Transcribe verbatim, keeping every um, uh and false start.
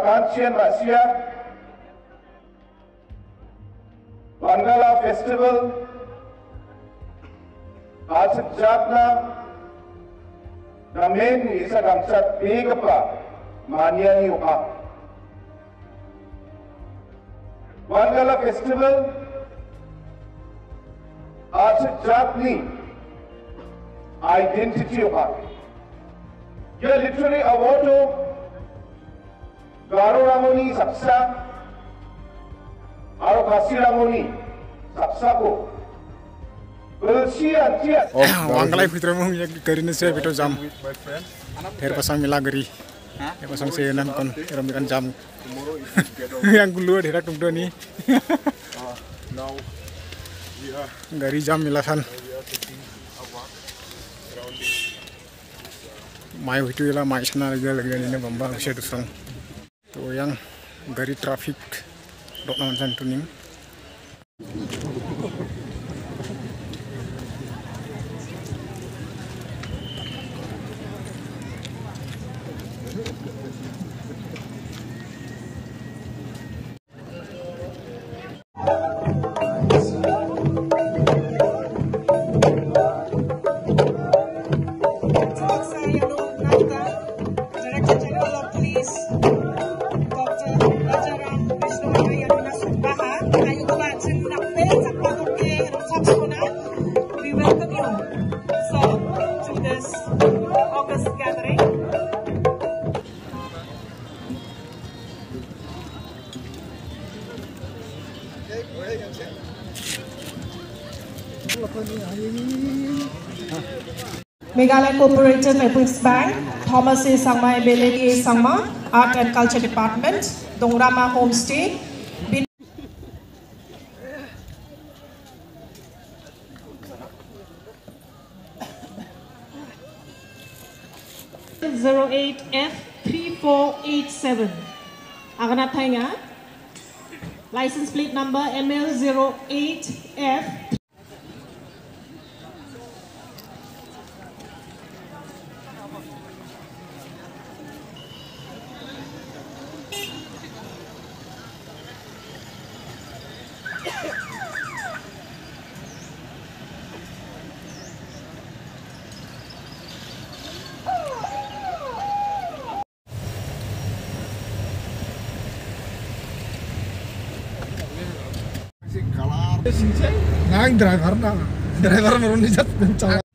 Kanchian Russia, Wangala Festival, Ajak Jatna, Namen isa damsat big pa, Mania Yuka. Wangala Festival, Ajak Jatni, Identity Yuka. Ye literally award Garo Ramoni Sapsa, Aro Kasi Ramoni Sapsa ko. Wangala fitra mo yang karine se bito jam. Her pasang mila gari. Her pasang se nan kon ramikan jam. Yang gulu dherak tungdo ni. Gari jam milasan. Mai itu ialah mai sana lagi lagi ni bamba se tusang. To yang gari traffic dok naman san tuning. Meghalaya Cooperative Methodist Bank, Thomas A. Sangma, Ability A. Sangma, Art and Culture Department, Dongrama Homestay, zero eight F three four eight seven. Akan natanya, license plate number M L zero eight F. Nang driver na, driver meron ni jat